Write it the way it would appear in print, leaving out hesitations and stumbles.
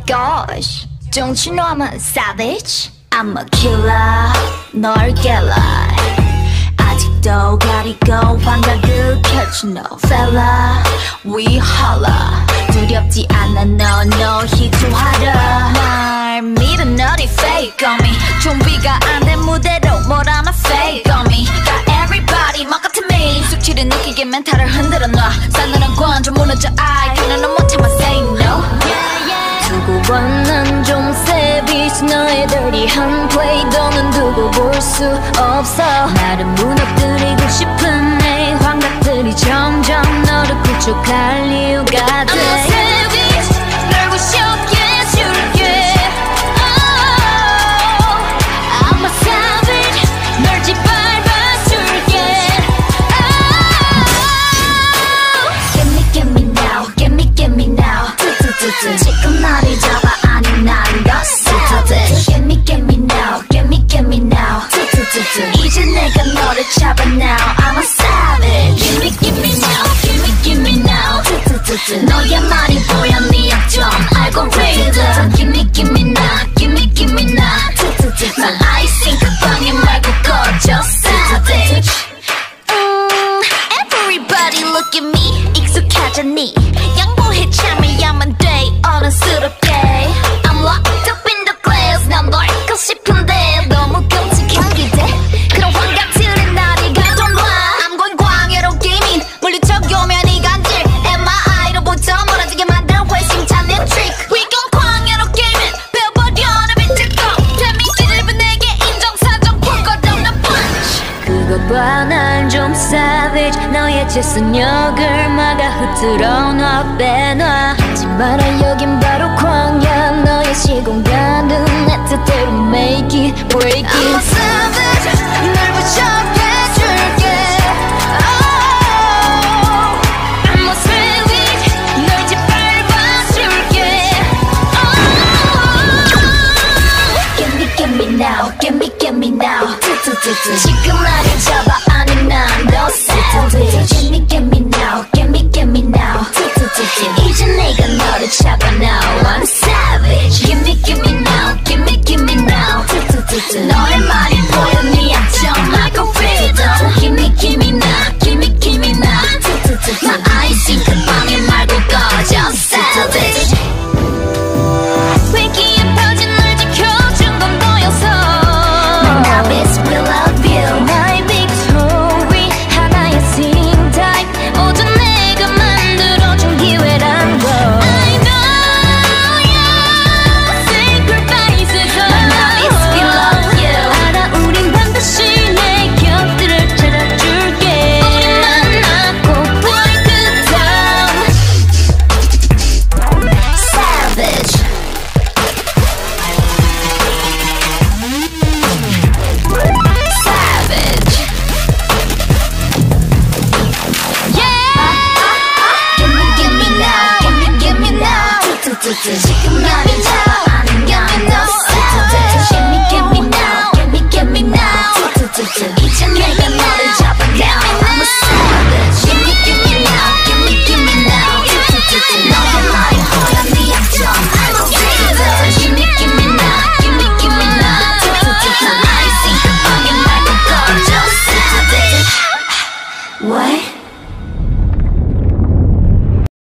gosh, don't you know I'm a savage? I'm a killer, 널 깰라. 아직도 가리고 환각을 켜주 no fella. We holla. 두렵지 않아 no 희투하라. 날 믿어 너리 fake on me. 준비가 안 된 무대로 뭘 하나 fake on me. Got everybody 막 같은 me. 숙취를 느끼게 멘탈을 흔들어 놔. 싸늘한 관점 무너져 I 그는 넌 못참아 say no. 두고 봐 난 좀 savage. 너의 dirty한 play 너는 두고 볼 수 없어. 나를 무너뜨리고 싶은 내 환각들이 점점 너를 구축할 이유가 돼. I'm a savage 널 부셔게 해줄게. Oh, I'm a savage 널 짓밟아줄게. Oh, get me now, get me now. 지금 나를 잡아 아니 난 너스터들. Get me now, get me now. 이제 내가 너를 잡아 now. I'm a savage. Give me now, give me now. 너의 말이 보여 네 약점 알고리즘. Give me now, give me now. 난 아이싱크 방해 말고 꺼져 savage. Everybody look at me. 익숙하잖니. 양보해 참여야만 돼 어른스럽게. I'm locked up in the glass. 난 널 잊고 싶은데 너무 끔찍한 기대. 그런 환각들은 나를 가둬놔. I'm going 광야로 게이밍. 물리쳐오면 이간질 MRI로부터 멀어지게 만드는 회심찬 내 trick. We gon' 광야로 게이밍. 배워버려 내 비틀고 태민기를 입은 내게 인정사정 볼 것 없는 punch. 그거 봐 난 좀 savage. 너의 재선역을 막아 흐트러 놔 빼놔. 하지 마라 여긴 바로 광야. 너의 시공간은 내 뜻대로 make it break it. I'm a savage 널 부셔게 해줄게. Oh, I'm a savage 널 짓밟아줄게. Oh, give me now, give me now. 지금 나를 잡아 아니 난 너 savage. Give me now, give me now. 이제 내가 너를 잡아 now. I'm savage. Give me now, give me now. 너의 말이 보여 네 약점 algorithm. Give me now, give me now. 나 아이싱크 방해 말고 꺼져 savage. 위기에 퍼진 널 지켜준 건 너여서. My love is we love you. 나의 victory 하나의 sing time. 모두 내가 만들어준 기회란 걸. I know your sacrifices. My love is we love you. 알아 우린 반드시 내 곁들을 찾아줄게. 우리 만나고 break it down. Savage. Savage. Yeah. Give me now, give me now. 지금 나를 잡아.